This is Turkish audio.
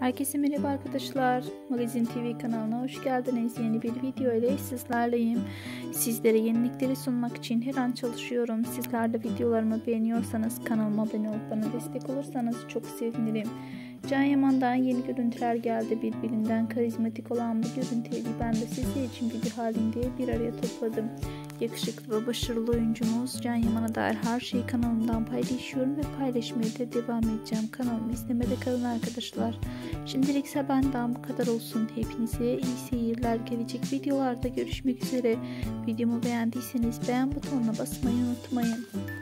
Herkese merhaba arkadaşlar. Magazin TV kanalına hoş geldiniz. Yeni bir video ile sizlerleyim. Sizlere yenilikleri sunmak için her an çalışıyorum. Sizler de videolarımı beğeniyorsanız kanalıma abone olup bana destek olursanız çok sevinirim. Can Yaman'dan yeni görüntüler geldi. Birbirinden karizmatik olan bu görüntüleri ben de sizler için video halinde bir araya topladım. Yakışıklı ve başarılı oyuncumuz Can Yaman'a dair her şeyi kanalımdan paylaşıyorum ve paylaşmaya da devam edeceğim. Kanalımı izlemede kalın arkadaşlar. Şimdilik ise benden bu kadar olsun. Hepinize iyi seyirler. Gelecek videolarda görüşmek üzere. Videomu beğendiyseniz beğen butonuna basmayı unutmayın.